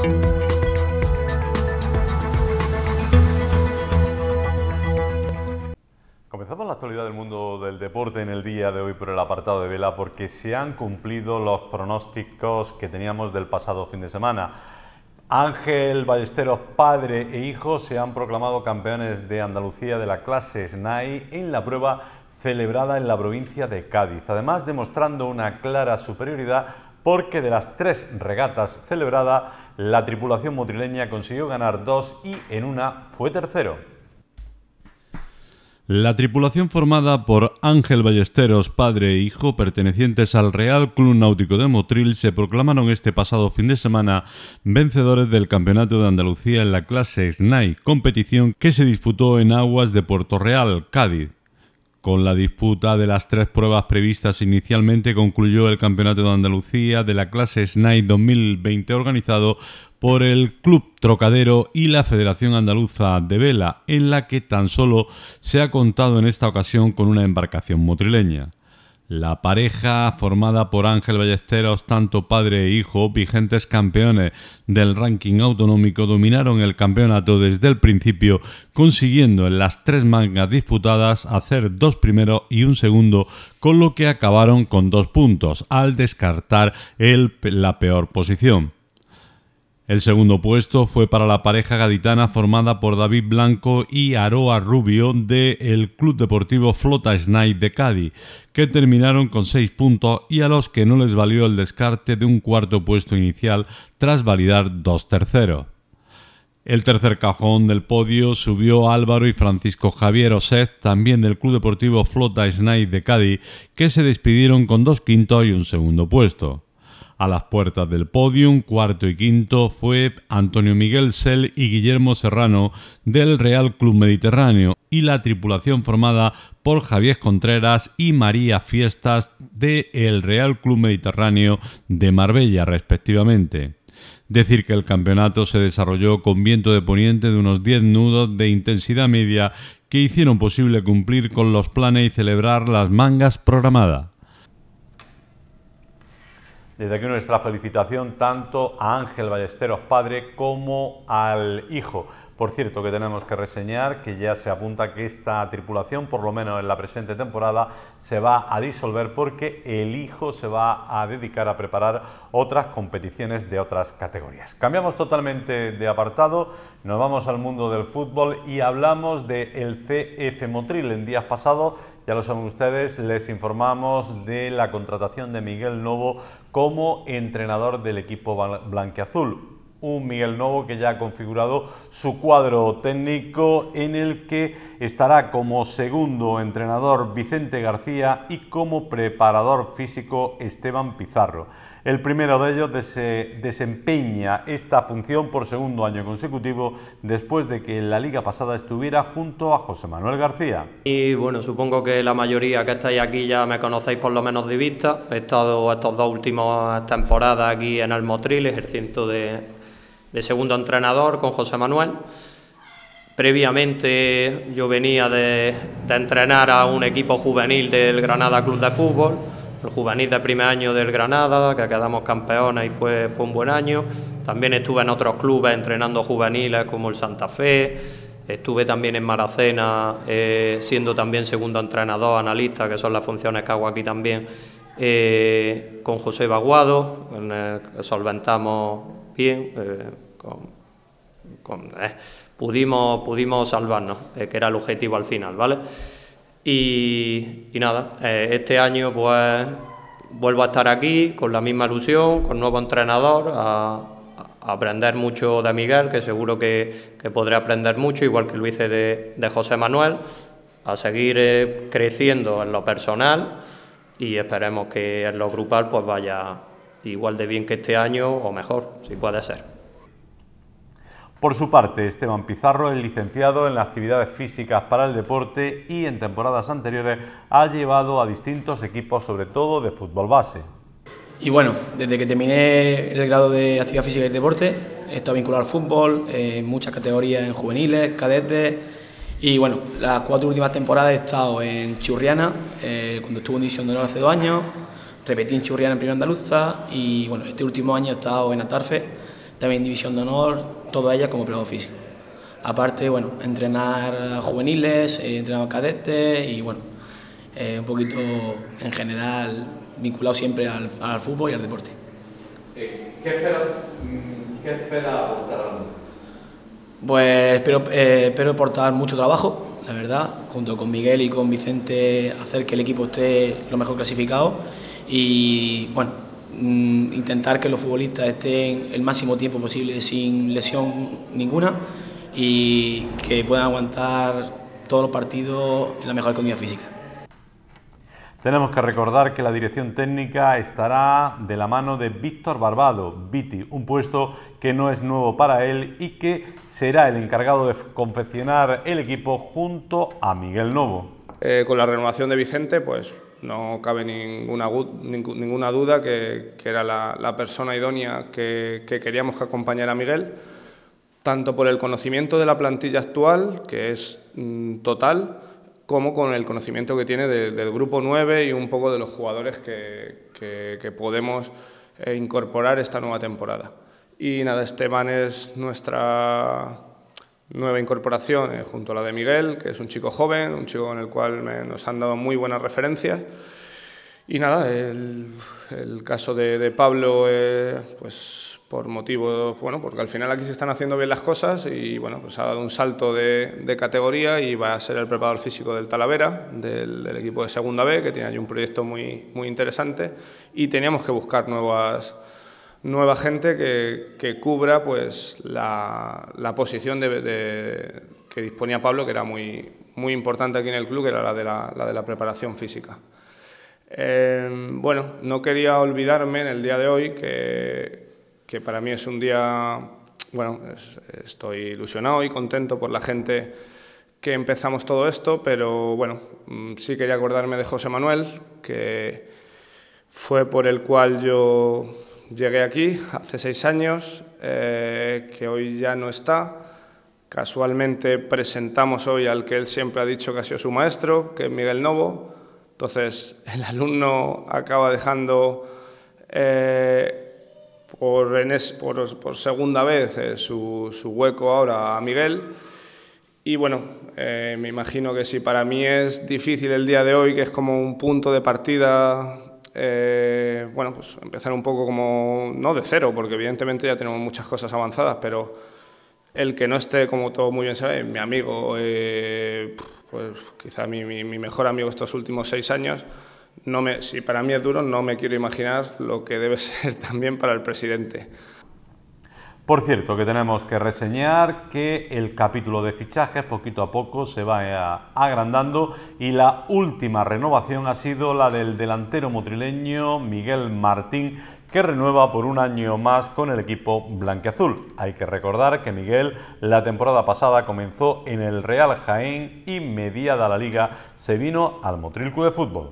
Comenzamos la actualidad del mundo del deporte en el día de hoy por el apartado de vela, porque se han cumplido los pronósticos que teníamos del pasado fin de semana. Ángel Ballesteros, padre e hijo, se han proclamado campeones de Andalucía de la clase SNAI en la prueba celebrada en la provincia de Cádiz, además demostrando una clara superioridad porque de las 3 regatas celebradas, la tripulación motrileña consiguió ganar 2 y en una fue tercero. La tripulación formada por Ángel Ballesteros, padre e hijo, pertenecientes al Real Club Náutico de Motril, se proclamaron este pasado fin de semana vencedores del Campeonato de Andalucía en la clase SNAI, competición que se disputó en aguas de Puerto Real, Cádiz. Con la disputa de las 3 pruebas previstas inicialmente concluyó el Campeonato de Andalucía de la clase SNAI 2020 organizado por el Club Trocadero y la Federación Andaluza de Vela, en la que tan solo se ha contado en esta ocasión con una embarcación motrileña. La pareja, formada por Ángel Ballesteros, tanto padre e hijo, vigentes campeones del ranking autonómico, dominaron el campeonato desde el principio, consiguiendo en las 3 mangas disputadas hacer 2 primeros y 1 segundo, con lo que acabaron con 2 puntos, al descartar la peor posición. El segundo puesto fue para la pareja gaditana formada por David Blanco y Aroa Rubio del Club Deportivo Flota SNAI de Cádiz, que terminaron con 6 puntos y a los que no les valió el descarte de un cuarto puesto inicial tras validar 2 terceros. El tercer cajón del podio subió Álvaro y Francisco Javier Osez, también del Club Deportivo Flota SNAI de Cádiz, que se despidieron con 2 quintos y 1 segundo puesto. A las puertas del podium, cuarto y quinto, fue Antonio Miguel Sel y Guillermo Serrano del Real Club Mediterráneo y la tripulación formada por Javier Contreras y María Fiestas del Real Club Mediterráneo de Marbella, respectivamente. Decir que el campeonato se desarrolló con viento de poniente de unos 10 nudos de intensidad media que hicieron posible cumplir con los planes y celebrar las mangas programadas. Desde aquí nuestra felicitación tanto a Ángel Ballesteros padre como al hijo. Por cierto, que tenemos que reseñar que ya se apunta que esta tripulación, por lo menos en la presente temporada, se va a disolver porque el hijo se va a dedicar a preparar otras competiciones de otras categorías. Cambiamos totalmente de apartado, nos vamos al mundo del fútbol y hablamos del CF Motril. En días pasados, ya lo saben ustedes, les informamos de la contratación de Miguel Novo como entrenador del equipo blanquiazul. Un Miguel Novo que ya ha configurado su cuadro técnico, en el que estará como segundo entrenador Vicente García y como preparador físico Esteban Pizarro. El primero de ellos desempeña esta función por segundo año consecutivo después de que en la liga pasada estuviera junto a José Manuel García. Y bueno, supongo que la mayoría que estáis aquí ya me conocéis por lo menos de vista. He estado estas 2 últimas temporadas aquí en el Motril ejerciendo de segundo entrenador con José Manuel. Previamente yo venía de entrenar a un equipo juvenil del Granada Club de Fútbol, el juvenil de primer año del Granada, que quedamos campeones y fue un buen año. También estuve en otros clubes entrenando juveniles como el Santa Fe, estuve también en Maracena siendo también segundo entrenador, analista, que son las funciones que hago aquí también, con José Baguado, en el que solventamos bien, pudimos salvarnos, que era el objetivo al final, ¿vale? Y nada, este año pues vuelvo a estar aquí con la misma ilusión, con nuevo entrenador, a aprender mucho de Miguel, que seguro que podré aprender mucho, igual que lo hice de José Manuel, a seguir creciendo en lo personal y esperemos que en lo grupal pues vaya igual de bien que este año o mejor, si puede ser. Por su parte, Esteban Pizarro es licenciado en las actividades físicas para el deporte y en temporadas anteriores ha llevado a distintos equipos, sobre todo de fútbol base. Y bueno, desde que terminé el grado de actividad física y deporte, he estado vinculado al fútbol, en muchas categorías, en juveniles, cadetes, y bueno, las 4 últimas temporadas he estado en Churriana, cuando estuve en División de Honor hace 2 años, repetí en Churriana en Primera Andaluza, y bueno, este último año he estado en Atarfe, también División de Honor, todas ellas como preparador físico. Aparte, bueno, entrenar a juveniles, entrenar a cadetes y bueno, un poquito en general vinculado siempre al fútbol y al deporte. ¿Qué espera aportar al mundo? Pues espero aportar mucho trabajo, la verdad, junto con Miguel y con Vicente, hacer que el equipo esté lo mejor clasificado y bueno, intentar que los futbolistas estén el máximo tiempo posible sin lesión ninguna y que puedan aguantar todos los partidos en la mejor condición física. Tenemos que recordar que la dirección técnica estará de la mano de Víctor Barbado, Viti, un puesto que no es nuevo para él y que será el encargado de confeccionar el equipo junto a Miguel Novo. Con la renovación de Vicente, pues no cabe ninguna duda que era la persona idónea que queríamos que acompañara a Miguel, tanto por el conocimiento de la plantilla actual, que es total, como con el conocimiento que tiene del grupo 9 y un poco de los jugadores que podemos incorporar esta nueva temporada. Y nada, Esteban es nuestra nueva incorporación junto a la de Miguel, que es un chico joven, un chico con el cual nos han dado muy buenas referencias. Y nada, el caso de Pablo, pues por motivos, bueno, porque al final aquí se están haciendo bien las cosas y bueno, pues ha dado un salto de categoría y va a ser el preparador físico del Talavera, del equipo de Segunda B, que tiene allí un proyecto muy interesante y teníamos que buscar nueva gente que cubra pues la posición que disponía Pablo, que era muy importante aquí en el club, que era la de la preparación física. Bueno, no quería olvidarme en el día de hoy que para mí es un día, bueno, estoy ilusionado y contento por la gente que empezamos todo esto, pero bueno, sí quería acordarme de José Manuel, que fue por el cual yo llegué aquí hace 6 años, que hoy ya no está. Casualmente presentamos hoy al que él siempre ha dicho que ha sido su maestro, que es Miguel Novo. Entonces, el alumno acaba dejando por segunda vez su hueco ahora a Miguel. Y bueno, me imagino que si para mí es difícil el día de hoy, que es como un punto de partida, bueno, pues empezar un poco como, no de cero, porque evidentemente ya tenemos muchas cosas avanzadas, pero el que no esté, como todo muy bien sabe, mi amigo, pues quizá mi mejor amigo estos últimos 6 años, si para mí es duro, no me quiero imaginar lo que debe ser también para el presidente. Por cierto, que tenemos que reseñar que el capítulo de fichajes poquito a poco se va agrandando y la última renovación ha sido la del delantero motrileño Miguel Martín, que renueva por un año más con el equipo blanquiazul. Hay que recordar que Miguel la temporada pasada comenzó en el Real Jaén y mediada la liga se vino al Motril Club de Fútbol.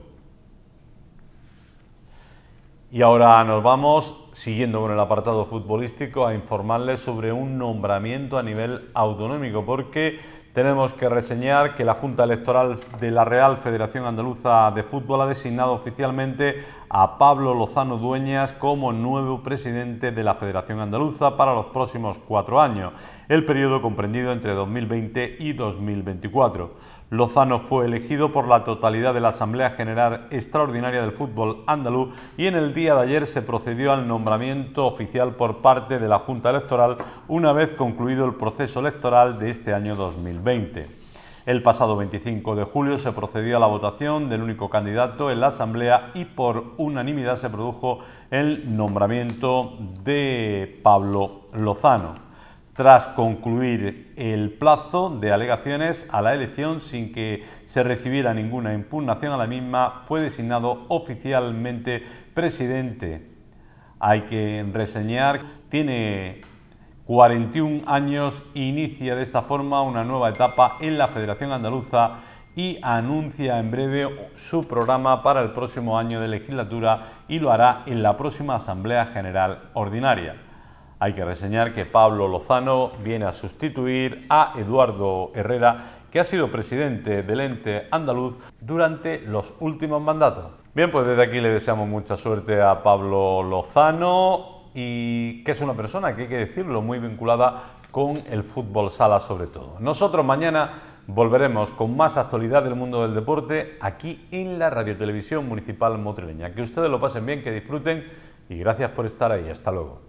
Y ahora nos vamos, siguiendo con el apartado futbolístico, a informarles sobre un nombramiento a nivel autonómico, porque tenemos que reseñar que la Junta Electoral de la Real Federación Andaluza de Fútbol ha designado oficialmente a Pablo Lozano Dueñas como nuevo presidente de la Federación Andaluza para los próximos 4 años, el periodo comprendido entre 2020 y 2024. Lozano fue elegido por la totalidad de la Asamblea General Extraordinaria del Fútbol Andaluz y en el día de ayer se procedió al nombramiento oficial por parte de la Junta Electoral una vez concluido el proceso electoral de este año 2020. El pasado 25 de julio se procedió a la votación del único candidato en la Asamblea y por unanimidad se produjo el nombramiento de Pablo Lozano. Tras concluir el plazo de alegaciones a la elección sin que se recibiera ninguna impugnación a la misma, fue designado oficialmente presidente. Hay que reseñar, tiene 41 años, inicia de esta forma una nueva etapa en la Federación Andaluza y anuncia en breve su programa para el próximo año de legislatura y lo hará en la próxima Asamblea General Ordinaria. Hay que reseñar que Pablo Lozano viene a sustituir a Eduardo Herrera, que ha sido presidente del ente andaluz durante los últimos mandatos. Bien, pues desde aquí le deseamos mucha suerte a Pablo Lozano y que es una persona, que hay que decirlo, muy vinculada con el fútbol sala sobre todo. Nosotros mañana volveremos con más actualidad del mundo del deporte aquí en la Radiotelevisión Municipal Motrileña. Que ustedes lo pasen bien, que disfruten y gracias por estar ahí. Hasta luego.